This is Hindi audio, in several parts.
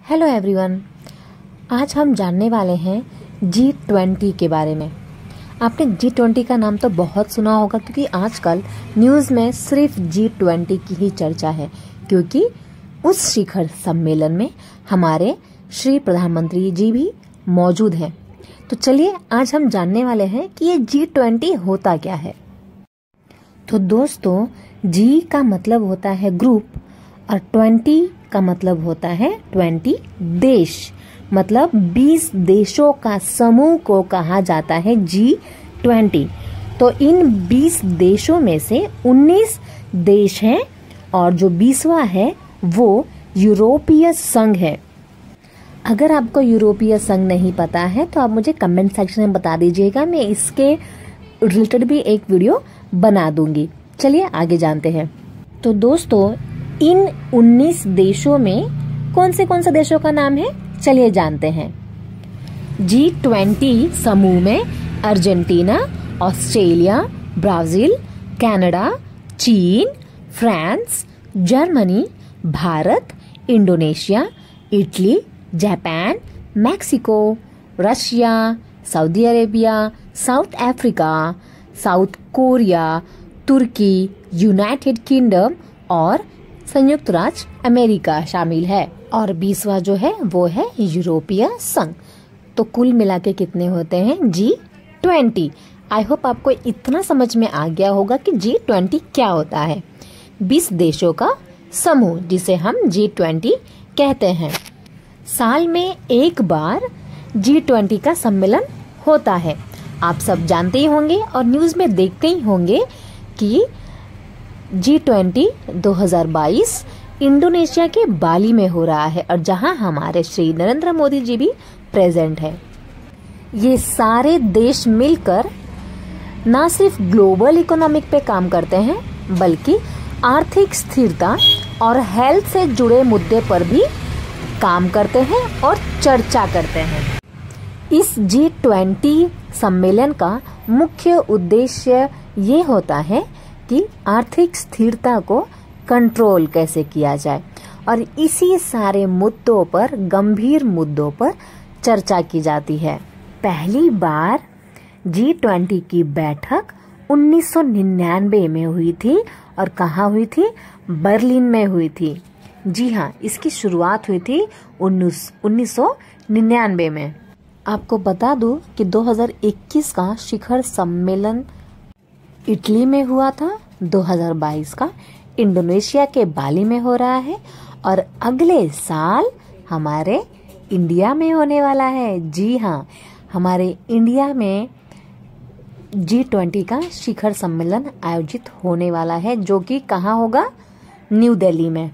हेलो एवरीवन, आज हम जानने वाले हैं G20 के बारे में। आपने G20 का नाम तो बहुत सुना होगा क्योंकि आजकल न्यूज़ में सिर्फ G20 की ही चर्चा है, क्योंकि उस शिखर सम्मेलन में हमारे श्री प्रधानमंत्री जी भी मौजूद हैं। तो चलिए आज हम जानने वाले हैं कि ये G20 होता क्या है। तो दोस्तों, G का मतलब होता है ग्रुप और 20 का मतलब होता है 20 देश, मतलब 20 देशों का समूह को कहा जाता है G20। तो इन 20 देशों में से 19 देश हैं और जो 20वां है वो यूरोपीय संघ है। अगर आपको यूरोपीय संघ नहीं पता है तो आप मुझे कमेंट सेक्शन में बता दीजिएगा, मैं इसके रिलेटेड भी एक वीडियो बना दूंगी। चलिए आगे जानते हैं। तो दोस्तों, इन 19 देशों में कौन से देशों का नाम है, चलिए जानते हैं। G20 समूह में अर्जेंटीना, ऑस्ट्रेलिया, ब्राजील, कनाडा, चीन, France, Germany, Bharat, Indonesia, Italy, Japan, Mexico, Russia, Saudi Arabia, South Africa, South Korea, तुर्की, यूनाइटेड किंगडम और संयुक्त राज्य अमेरिका शामिल है। और 20वां जो है वो है यूरोपीय संघ। तो कुल मिला के कितने होते हैं G20। आई होप आपको इतना समझ में आ गया होगा कि G20 क्या होता है। 20 देशों का समूह जिसे हम G20 कहते हैं। साल में एक बार G20 का सम्मेलन होता है। आप सब जानते ही होंगे और न्यूज़ में देखते ही होंगे कि G20 2022 इंडोनेशिया के बाली में हो रहा है और जहां हमारे श्री नरेंद्र मोदी जी भी प्रेजेंट है। ये सारे देश मिलकर ना सिर्फ ग्लोबल इकोनॉमिक पे काम करते हैं बल्कि आर्थिक स्थिरता और हेल्थ से जुड़े मुद्दे पर भी काम करते हैं और चर्चा करते हैं। इस G20 सम्मेलन का मुख्य उद्देश्य ये होता है कि आर्थिक स्थिरता को कंट्रोल कैसे किया जाए और इसी सारे मुद्दों पर, गंभीर मुद्दों पर चर्चा की जाती है। पहली बार G20 की बैठक 1999 में हुई थी और कहाँ हुई थी? बर्लिन में हुई थी। जी हाँ, इसकी शुरुआत हुई थी 1999 में। आपको बता दूं कि 2021 का शिखर सम्मेलन इटली में हुआ था, 2022 का इंडोनेशिया के बाली में हो रहा है और अगले साल हमारे इंडिया में होने वाला है। जी हाँ, हमारे इंडिया में G20 का शिखर सम्मेलन आयोजित होने वाला है, जो कि कहाँ होगा? न्यू दिल्ली में।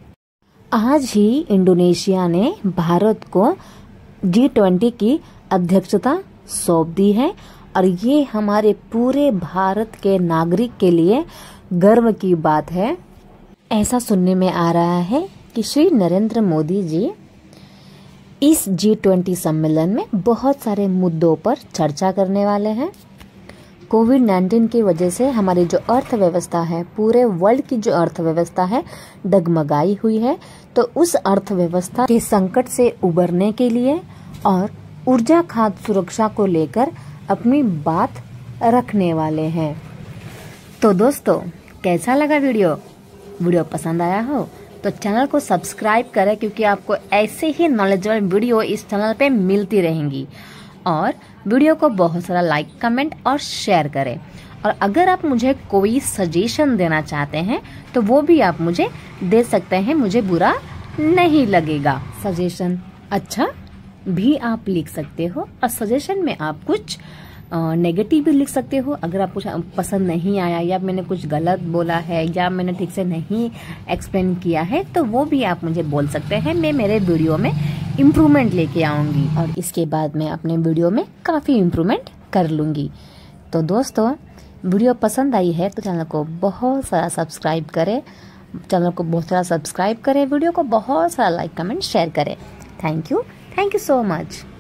आज ही इंडोनेशिया ने भारत को G20 की अध्यक्षता सौंप दी है और ये हमारे पूरे भारत के नागरिक के लिए गर्व की बात है। ऐसा सुनने में आ रहा है कि श्री नरेंद्र मोदी जी इस G20 सम्मेलन में बहुत सारे मुद्दों पर चर्चा करने वाले हैं। कोविड-19 की वजह से हमारी जो अर्थव्यवस्था है, पूरे वर्ल्ड की जो अर्थव्यवस्था है, डगमगाई हुई है। तो उस अर्थव्यवस्था के संकट से उबरने के लिए और ऊर्जा खाद्य सुरक्षा को लेकर अपनी बात रखने वाले हैं। तो दोस्तों, कैसा लगा वीडियो पसंद आया हो तो चैनल को सब्सक्राइब करें, क्योंकि आपको ऐसे ही नॉलेजेबल वीडियो इस चैनल पे मिलती रहेंगी। और वीडियो को बहुत सारा लाइक, कमेंट और शेयर करें। और अगर आप मुझे कोई सजेशन देना चाहते हैं तो वो भी आप मुझे दे सकते हैं, मुझे बुरा नहीं लगेगा। सजेशन अच्छा भी आप लिख सकते हो और सजेशन में आप कुछ नेगेटिव भी लिख सकते हो। अगर आपको पसंद नहीं आया या मैंने कुछ गलत बोला है या मैंने ठीक से नहीं एक्सप्लेन किया है तो वो भी आप मुझे बोल सकते हैं। मैं मेरे वीडियो में इम्प्रूवमेंट लेके आऊंगी और इसके बाद मैं अपने वीडियो में काफ़ी इम्प्रूवमेंट कर लूँगी। तो दोस्तों, वीडियो पसंद आई है तो चैनल को बहुत सारा सब्सक्राइब करें, वीडियो को बहुत सारा लाइक, कमेंट, शेयर करें। Thank you so much.